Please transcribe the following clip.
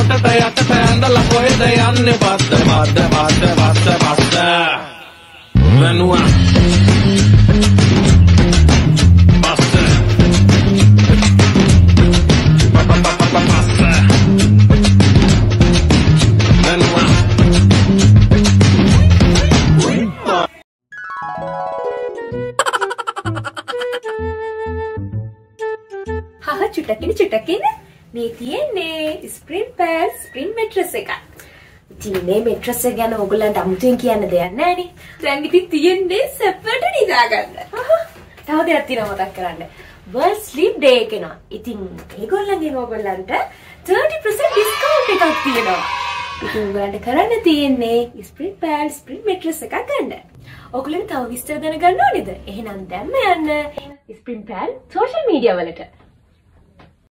පොටට යටට ඇඳලා කොහෙද යන්නේ බද්ද බද්ද බද්ද බද්ද බද්ද වෙනුවා චුටකින් මේ තියෙන්නේ ස්ප්‍රින් පැඩ් ස්ප්‍රින් මැට්‍රස් එකක්. ඉතින් මේ මැට්‍රස් එක ගැන ඔයගොල්ලන්ට අමුතුවෙන් කියන්න දෙයක් නැහැ නේ. දැන් ඉතින් තියෙන්නේ සැපට නිදා ගන්න. තව දෙයක් තියෙනවා මතක් කරන්න. World Sleep Day එක එනවා. ඉතින් ඒගොල්ලන්ගෙන් ඔයගොල්ලන්ට 30% ඩිස්කවුන්ට් එකක් තියෙනවා. ඉතින් ඔයගොල්ලන්ට කරන්න තියෙන්නේ ස්ප්‍රින් පැඩ් ස්ප්‍රින් මැට්‍රස් එකක් ගන්න. ඔයගොල්ලන්ට තව විස්තර දැනගන්න ඕනේද? එහෙනම් දැන්ම යන්න ස්ප්‍රින් පැඩ් සෝෂල් මීඩියා වලට.